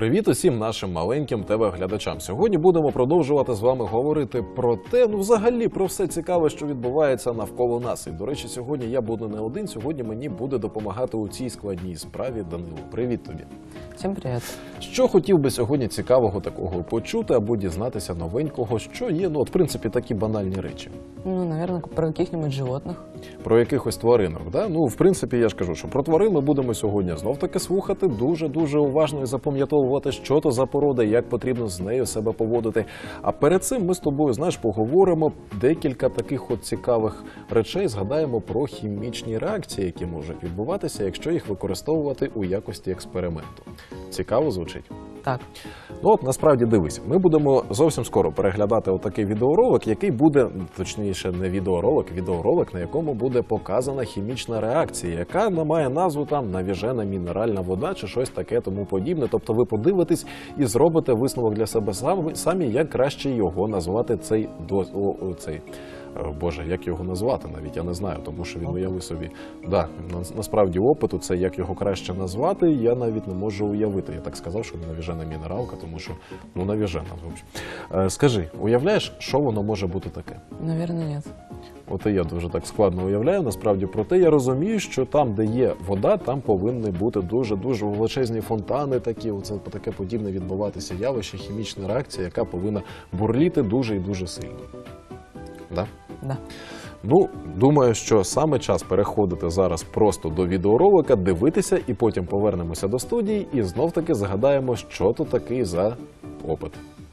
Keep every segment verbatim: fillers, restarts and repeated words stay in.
Привіт усім нашим маленьким телеглядачам. Сьогодні будемо продовжувати з вами говорити про те, ну взагалі про все цікаве, що відбувається навколо нас. І, до речі, сьогодні я буду не один, сьогодні мені буде допомагати у цій складній справі Данило. Привіт тобі. Всім привіт. Що хотів би сьогодні цікавого такого почути або дізнатися новенького, що є, ну от в принципі такі банальні речі? Ну, наверное, про яких-нибудь животних. Про якихось тваринок, да? Ну, в принципі, я ж кажу, що про тварин ми будемо сьогодні знов-таки слухати дуже-дуже уважно і запам'ятовувати, що то за порода, як потрібно з нею себе поводити. А перед цим ми з тобою, знаєш, поговоримо декілька таких от цікавих речей, згадаємо про хімічні реакції, які можуть відбуватися, якщо їх використовувати у якості експерименту. Цікаво звучить? Так. Ну от, насправді, дивись, ми будемо зовсім скоро переглядати отакий відеоролик, який буде, точніше, не відеоролик, відеоролик, на якому буде показана хімічна реакція, яка має назву там навіжена мінеральна вода чи щось таке тому подібне. Тобто ви подивитесь і зробите висновок для себе самі, як краще його назвати цей, до, о, цей Боже, як його назвати навіть, я не знаю, тому що він уяви собі. Да, насправді опиту, це як його краще назвати, я навіть не можу уявити. Я так сказав, що не навіжена мінералка, тому що, ну, навіжена. Скажи, уявляєш, що воно може бути таке? Наверное, ні. От і я дуже так складно уявляю, насправді, проте я розумію, що там, де є вода, там повинні бути дуже-дуже величезні фонтани такі, оце таке подібне відбуватися явище, хімічна реакція, яка повинна бурліти дуже і дуже сильно. Да? Да. Ну, думаю, що саме час переходити зараз просто до відеоролика, дивитися і потім повернемося до студії і знов-таки згадаємо, що то такий за опит.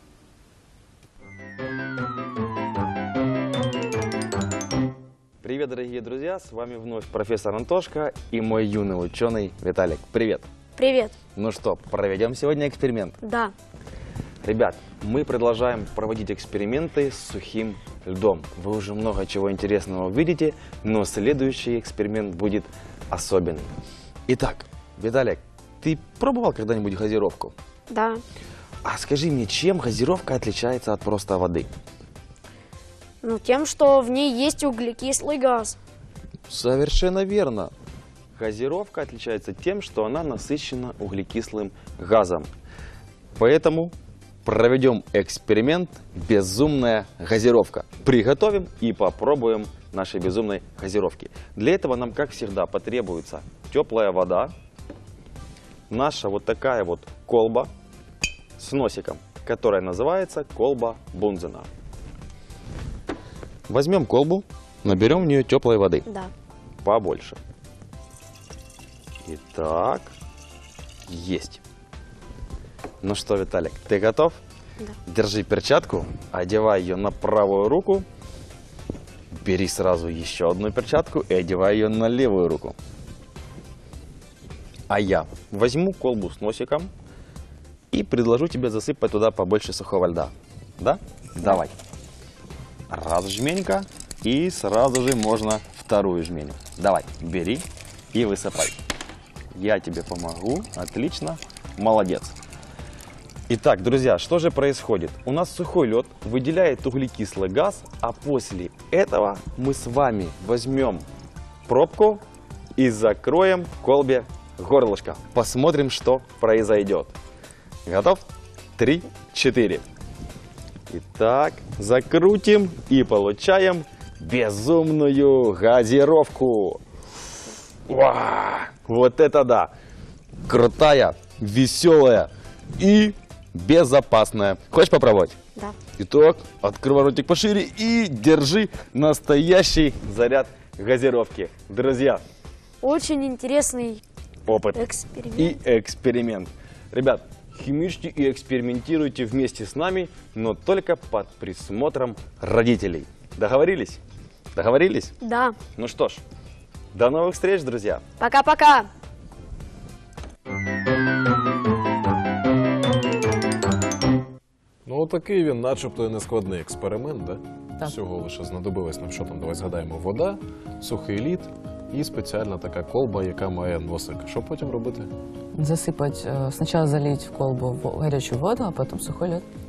Привет, дорогие друзья, с вами вновь профессор Антошка и мой юный ученый Виталик. Привет. Привет. Ну что, проведем сегодня эксперимент? Да. Ребят, мы продолжаем проводить эксперименты с сухим льдом. Вы уже много чего интересного увидите, но следующий эксперимент будет особенный. Итак, Виталик, ты пробовал когда-нибудь газировку? Да. А скажи мне, чем газировка отличается от просто воды? Ну, тем, что в ней есть углекислый газ. Совершенно верно. Газировка отличается тем, что она насыщена углекислым газом. Поэтому проведем эксперимент «Безумная газировка». Приготовим и попробуем нашей безумной газировки. Для этого нам, как всегда, потребуется теплая вода, наша вот такая вот колба с носиком, которая называется колба Бунзена. Возьмем колбу, наберем в нее теплой воды. Да. Побольше. Итак, есть. Ну что, Виталик, ты готов? Да. Держи перчатку, одевай ее на правую руку. Бери сразу еще одну перчатку и одевай ее на левую руку. А я возьму колбу с носиком и предложу тебе засыпать туда побольше сухого льда. Да? Давай. Раз жменька, и сразу же можно вторую жменю. Давай, бери и высыпай. Я тебе помогу. Отлично. Молодец. Итак, друзья, что же происходит? У нас сухой лед выделяет углекислый газ, а после этого мы с вами возьмем пробку и закроем колбе горлышко. Посмотрим, что произойдет. Готов? Три, четыре. Итак, закрутим и получаем безумную газировку. Уа! Вот это да! Крутая, веселая и безопасная. Хочешь попробовать? Да. Итак, открывай ротик пошире и держи настоящий заряд газировки. Друзья, Очень интересный опыт эксперимент. и эксперимент. Ребят, химичьте и экспериментируйте вместе с нами, но только под присмотром родителей. Договорились? Договорились? Да. Ну что ж, до новых встреч, друзья! Пока-пока. Ну, отакий він, начебто, і нескладний експеримент, да? Так. Всього лише знадобилось нам, що там, давай згадаємо, вода, сухий лід і спеціальна така колба, яка має носик. Що потім робити? Засыпать, э, сначала залить в колбу в- горячую воду, а потом сухой лед.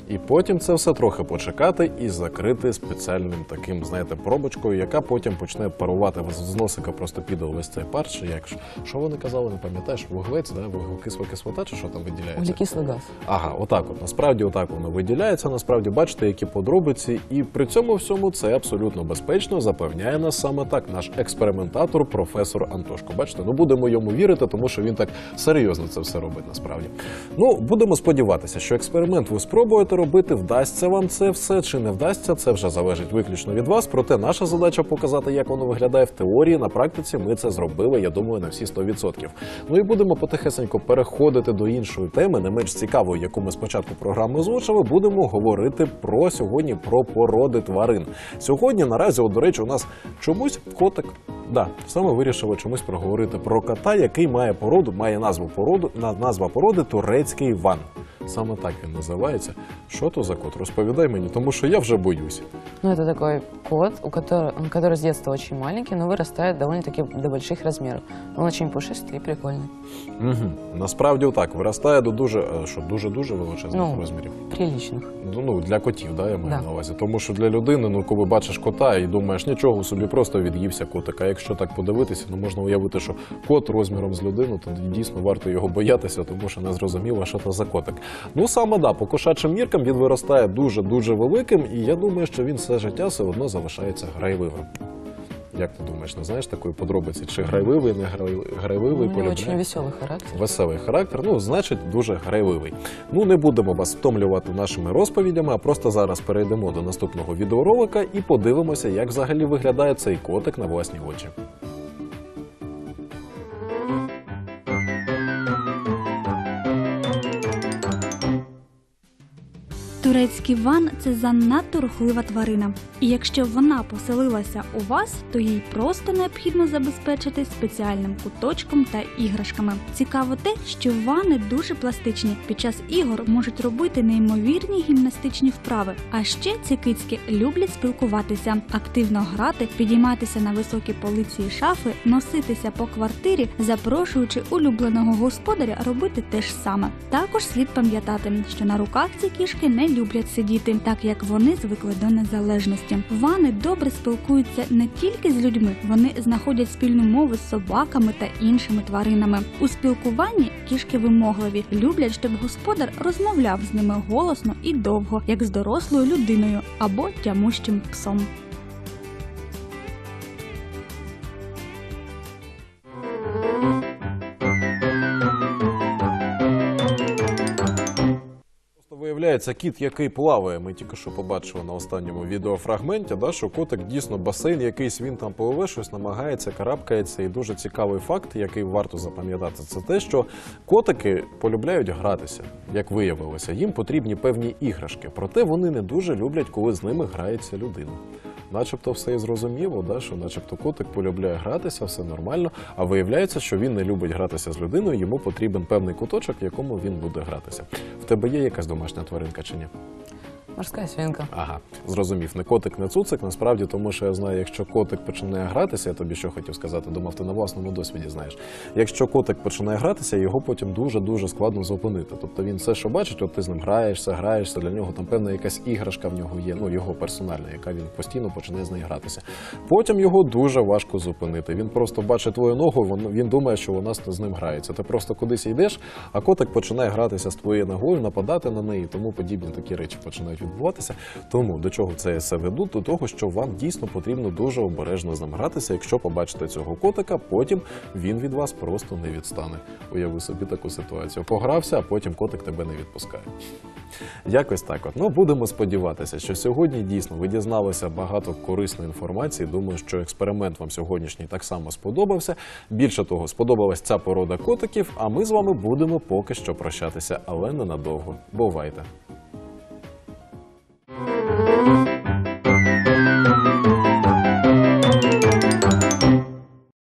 І потім це все трохи почекати і закрити спеціальним таким, знаєте, пробочкою, яка потім почне парувати з носика, просто піде увесь цей пар. Чи як ж? Що вони казали, не пам'ятаєш? Вуглець, да? Вуглекисло кислота, чи що там виділяється? Углекислый газ. Ага, отак от. Насправді отак воно виділяється. Насправді, бачите, які подробиці. І при цьому всьому це абсолютно безпечно, запевняє нас саме так наш експериментатор, професор Антошко. Бачите, ну будемо йому вірити, тому що він так серйозно це все робить насправді. Ну, будемо сподіватися, що експеримент ви спробуєте робити, вдасться вам це все чи не вдасться, це вже залежить виключно від вас. Проте наша задача показати, як воно виглядає в теорії. На практиці ми це зробили, я думаю, на всі сто відсотків. Ну і будемо потихесенько переходити до іншої теми, не менш цікавої, яку ми спочатку програми озвучили. Будемо говорити про сьогодні про породи тварин. Сьогодні наразі, от, до речі, у нас чомусь котик. Да, саме вирішили чомусь проговорити про кота, який має породу, має назву породу, назва породи турецький ван. Саме так він називається. Що то за кот? Розповідай мені, тому що я вже боюсь. Ну, это такой кот, у которого, он, который с детства очень маленький, но вырастает довольно-таки до больших размеров. Он очень пушистый и прикольный. Угу. Насправді так, виростає до дуже, е, що дуже-дуже величезних Ну, розмірів. Приличных. Ну, ну, для котів, да, я маю Да. на увазі. Тому що для людини, ну, коли бачиш кота і думаєш, нічого собі, просто від'ївся котик. А якщо так подивитися, ну, можна уявити, що кот розміром з людину, то дійсно варто його боятися, тому що не зрозуміло, що це за котик. Ну, саме, да, по кошачим міркам він виростає дуже-дуже великим, і я думаю, що він все життя все одно залишається грайливим. Як ти думаєш, не знаєш такої подробиці? Чи грайливий, не грай- грайливий, У него полюбляє? очень веселый характер. Веселий характер, ну, значить, дуже грайливий. Ну, не будемо вас втомлювати нашими розповідями, а просто зараз перейдемо до наступного відеоролика і подивимося, як взагалі виглядає цей котик на власні очі. Турецький ван – це занадто рухлива тварина. І якщо вона поселилася у вас, то їй просто необхідно забезпечити спеціальним куточком та іграшками. Цікаво те, що вани дуже пластичні. Під час ігор можуть робити неймовірні гімнастичні вправи. А ще ці кицьки люблять спілкуватися, активно грати, підійматися на високі полиці і шафи, носитися по квартирі, запрошуючи улюбленого господаря робити те ж саме. Також слід пам'ятати, що на руках ці кішки не люблять сидіти, так як вони звикли до незалежності. Вани добре спілкуються не тільки з людьми, вони знаходять спільну мову з собаками та іншими тваринами. У спілкуванні кішки вимогливі, люблять, щоб господар розмовляв з ними голосно і довго, як з дорослою людиною або тямущим псом. Виявляється, кіт, який плаває, ми тільки що побачили на останньому відеофрагменті, да, що котик дійсно басейн якийсь, він там пливе, щось намагається, карабкається. І дуже цікавий факт, який варто запам'ятати, це те, що котики полюбляють гратися, як виявилося. Їм потрібні певні іграшки, проте вони не дуже люблять, коли з ними грається людина. Начебто все і зрозуміло, да, що начебто котик полюбляє гратися, все нормально, а виявляється, що він не любить гратися з людиною, йому потрібен певний куточок, в якому він буде гратися. В тебе є якась домашня тваринка чи ні? Морская свинка. Ага, зрозумів. Не котик, не цуцик, насправді, тому що я знаю, якщо котик починає гратися, я тобі що хотів сказати, думав, ти на власному досвіді знаєш. Якщо котик починає гратися, його потім дуже-дуже складно зупинити. Тобто він все, що бачить, от ти з ним граєшся, граєшся, для нього там певна якась іграшка в нього є, ну його персональна, яка він постійно починає з нею гратися. Потім його дуже важко зупинити. Він просто бачить твою ногу, він, він думає, що вона з ним грається. Ти просто кудись йдеш, а котик починає гратися з твоєю ногою, нападати на неї, тому подібні такі речі починають відбуватися. Тому до чого це я все веду? До того, що вам дійсно потрібно дуже обережно з ним гратися. Якщо побачите цього котика, потім він від вас просто не відстане. Уяви собі таку ситуацію. Погрався, а потім котик тебе не відпускає. Якось так от. Ну, будемо сподіватися, що сьогодні дійсно ви дізналися багато корисної інформації. Думаю, що експеримент вам сьогоднішній так само сподобався. Більше того, сподобалась ця порода котиків, а ми з вами будемо поки що прощатися, але ненадовго. Бувайте!